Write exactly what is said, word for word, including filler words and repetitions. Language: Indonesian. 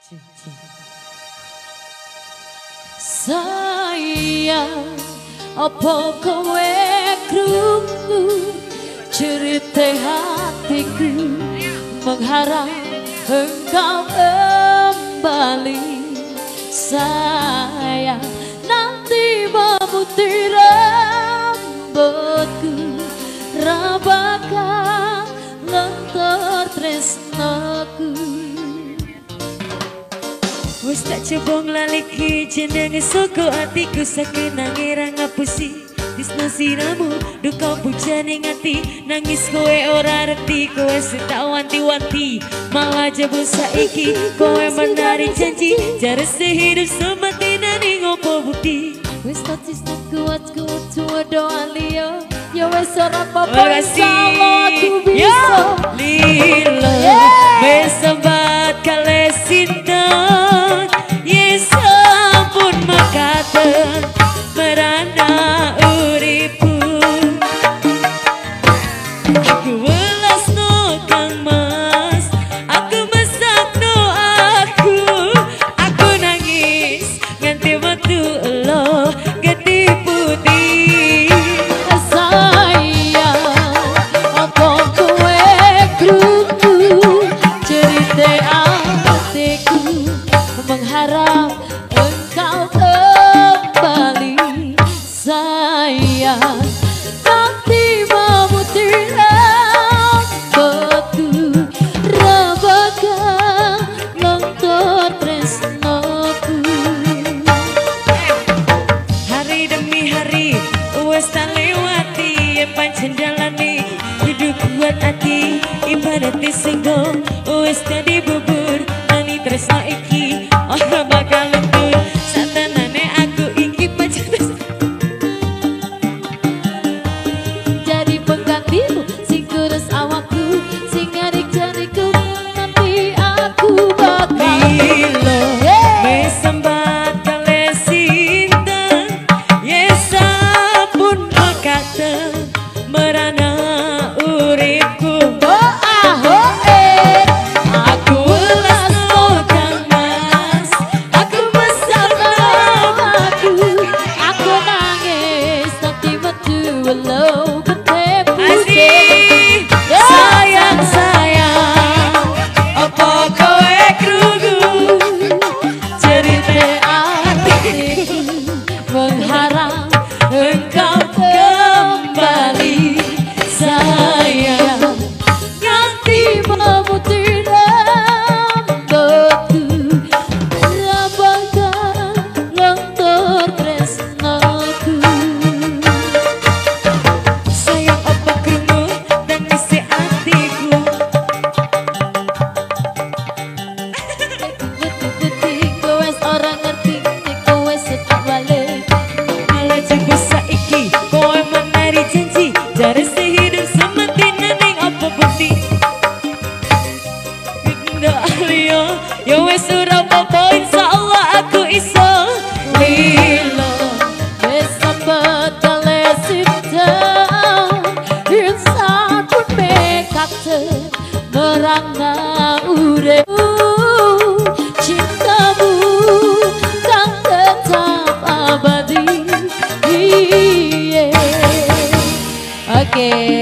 Sayang, apa kowe krungu cerita hatiku, mengharap engkau kembali. Sayang, nanti memutih rambutku, rabakah lentur tresnaku. Wis tak coba nglaliki jenenge soko atiku, sakenange ra ngapusi disno siramu, duka bujane ngati nangis kowe ora reti, kowe tak wanti-wanti malah jebul saiki kowe menari janji jare sehidup semati nani ngopo bukti. Wis tak cisna kuat kuat tua doa liyo, ya wis ora apa-apa insya aku bisa. Lilo wis sempat kale sinten, yes ampun makaten merana uripu. Aku welasno kang mas, aku mesakno aku, aku nangis nganti metu elo gede putih. Sayang, apa kowe krungu cerita hatiku, mengharap engkau kembali. Sayang, nanti memutih rambutku, rabakah lentur tresnaku. Hari demi hari wes tak lewati, yang pancen jalani hidup buat hati ibarat disenggo wes tadi bubur nani tresna iki ora bakal lentur. Satenane aku iki pancen jadi penggantimu, sing kurus awakku, sing ngarik jariku, nanti aku bakal lilo. Wes sembat kale sinten, yes ampun makaten merana uripku. Oh ah oh eh, aku welasno kang mas, aku mesakno aku, aku nangis nanti metu elo gede putih. Sayang sayang, apa kowe krungu cerita hatiku, mengharap engkau kembali. Sayang, nganti memutih rambutku, rabakah lentur tresnaku. Sayang, apa krungu dan isi hatiku, kowe wis ora ngerti, kowe setak balik malah jebul saiki kowe menari janji jare sehidup semati neng apa bukti. Ndak liyo ya wis ora apa-apa insyaallah aku iso. Lilo wis sempet kale sinten, insan pun mekaten merana uripku. Cintamu kan tetap abadi. Yeah. Oke,